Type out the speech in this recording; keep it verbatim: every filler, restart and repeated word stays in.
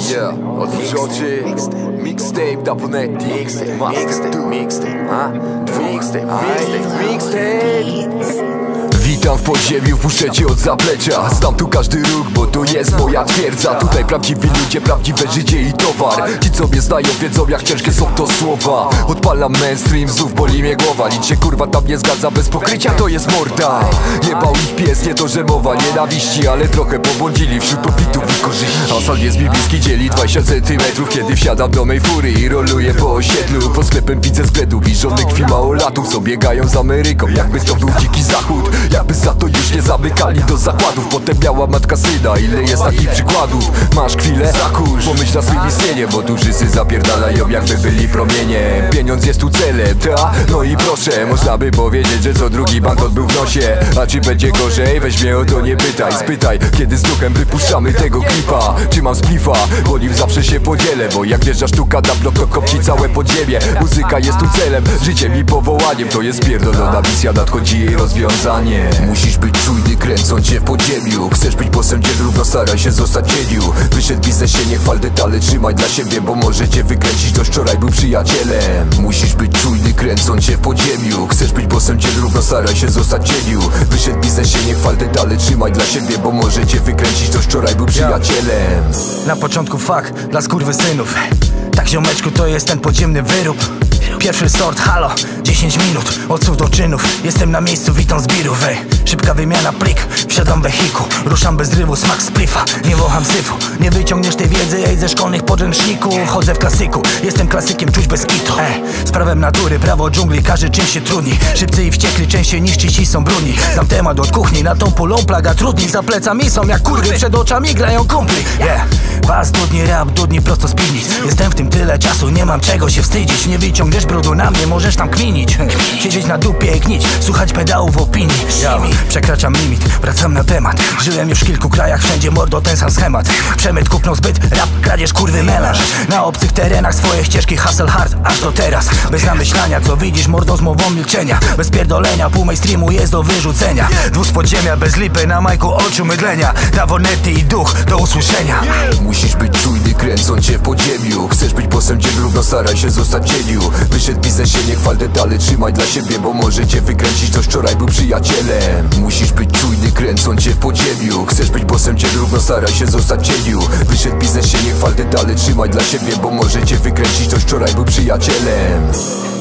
Yeah, otwórz oczy. Mixtape Daponetti. Mixtape, mixtape, mixtape, a? Mixtape, mixtape, mixtape. Witam w podziemiu, wpuszczę cię od zaplecza. Znam tu każdy róg, bo to jest moja twierdza. Tutaj prawdziwi ludzie, prawdziwe życie i towar. Ci co mnie znają wiedzą jak ciężkie są to słowa. Odpalam mainstream, znów boli mnie głowa. Nic się kurwa tam nie zgadza, bez pokrycia to jest morda. Jebał ich pies, nie to że mowa nienawiści, ale trochę pobłądzili wśród profitów i korzyści. Asfalt jest mi bliski, dzieli dwadzieścia centymetrów. Kiedy wsiadam do mej fury i roluję po osiedlu. Pod sklepem widzę względów i żony krwi małolatów, co biegają z Ameryką, jakby to był dziki zachód. Jakby za to już nie zamykali do zakładów. Potem miała matka syna, ile jest takich przykładów. Masz chwilę? Zakurz, pomyśl na swym istnienie, bo tu wszyscy zapierdalają jakby byli promienie. Pieniądz jest tu celem, ta? No i proszę, można by powiedzieć, że co drugi banknot był w nosie. A czy będzie gorzej? Weź mnie o to nie pytaj. Spytaj, kiedy z duchem wypuszczamy tego klipa. Czy mam splifa? Bo nim zawsze się podzielę. Bo jak wjeżdża sztuka na blok, to kopci całe podziemie. Muzyka jest tu celem, życiem i powołaniem. To jest pierdolona misja, nadchodzi jej rozwiązanie. Musisz być czujny, kręcą cię w podziemiu. Chcesz być bossem, dzień równo staraj się zostać cieniu. Wyszedł biznesie, nie chwal detale, trzymaj dla siebie, bo może cię wykręcić, to wczoraj był przyjacielem. Musisz być czujny, kręcą cię w podziemiu. Chcesz być bossem, dzień równo staraj się zostać cieniu. Wyszedł biznesie, nie chwal detale, trzymaj dla siebie, bo może cię wykręcić, to wczoraj był przyjacielem. Na początku fuck dla skurwysynów. Tak ziomeczku, to jest ten podziemny wyrób. Pierwszy sort, halo, dziesięć minut, od słów do czynów. Jestem na miejscu, witam zbirów, ej. Szybka wymiana plik, wsiadam w wehikuł. Ruszam bez rywu, smak splifa, nie wącham syfu. Nie wyciągniesz tej wiedzy, ej, ze szkolnych podręczników. Chodzę w klasyku, jestem klasykiem, czuć bez kitu, ej. Z prawem natury, prawo dżungli, każdy czym się trudni. Szybcy i wściekli, częściej niż ci są brudni. Znam temat od kuchni, na tą pulą plaga trudni. Za plecami są jak kurwy, przed oczami grają kumpli, yeah. Was dudni, rap, dudni prosto z piwnic. Jestem w tym tyle czasu, nie mam czego się wstydzić. Nie wyciągniesz brudu na mnie, możesz tam kminić. Siedzieć na dupie i knić, słuchać pedałów opinii. Przekraczam limit, wracam na temat. Żyłem już w kilku krajach, wszędzie mordo ten sam schemat. Przemyt, kupno, zbyt, rap, kradzież, kurwy, melanż. Na obcych terenach swoje ścieżki, hustle hard, aż do teraz. Bez namyślania, co widzisz, mordo z mową milczenia. Bez pierdolenia, pół mainstreamu jest do wyrzucenia. Dwóch z podziemia, bez lipy, na majku oczu mydlenia. Daponetti i duch, do usłyszenia. Musisz być czujny, kręcą cię w podziemiu. Chcesz być bossem, dzień równo staraj się zostać cieniu. Wyszedł biznesie, nie chwal detale, trzymaj dla siebie, bo może cię wykręcić, to wczoraj był przyjacielem. Musisz być czujny, kręcą cię w podziemiu. Chcesz być bossem, dzień równo staraj się zostać cieniu. Wyszedł biznesie, nie chwal detale, trzymaj dla siebie, bo może cię wykręcić, to wczoraj był przyjacielem.